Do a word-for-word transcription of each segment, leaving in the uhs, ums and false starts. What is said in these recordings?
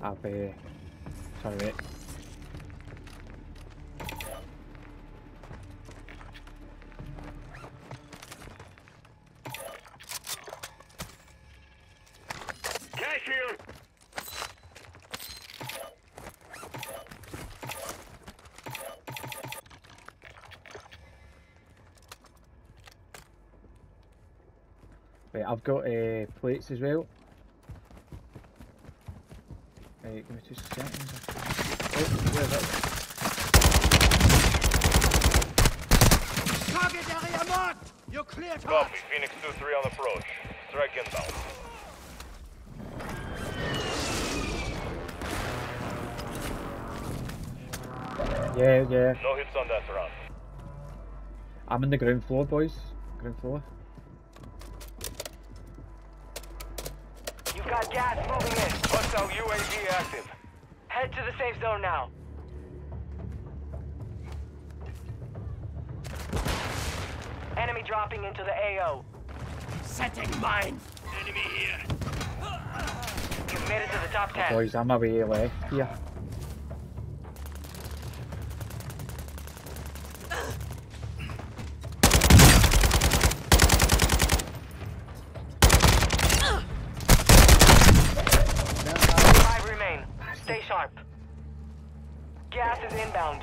I've uh, sorry mate. Cash here. Right, I've got uh, plates as well. Right, give me two seconds. Oh, where's that? Target area marked! You're clear to Copy. Phoenix two three on approach. Strike inbound. Yeah, yeah. No hits on that round. I'm in the ground floor, boys. Ground floor. You've got gas moving in. Hostile U A V active. Head to the safe zone now. Enemy dropping into the A O. setting mine. Enemy here. You've made it to the top ten. Boys, I'm away left here. Five remain. Stay sharp. Gas is inbound.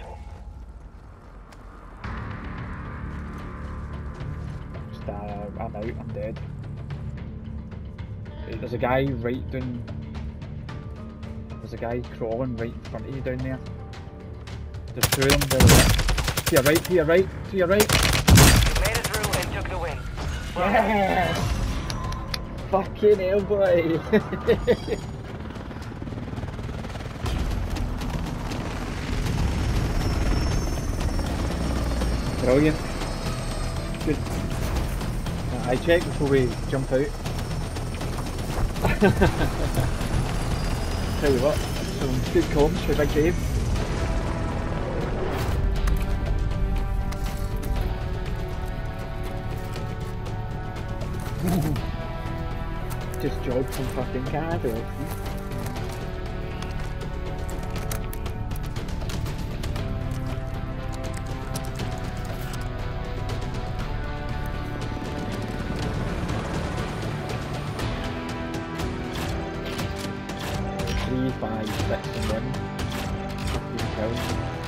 Just, uh, I'm out, I'm dead. Right, there's a guy right down. There's a guy crawling right in front of you down there. There's two of them there. To your right, to your right, to your right. You made it through and took the win. Well done. Yes! Fucking hell, boy! Brilliant. Good. Uh, I check before we jump out. Tell you what, some good comms for Big Dave. Just jogged from fucking Canada. Three, five, six, and one. Fucking kills.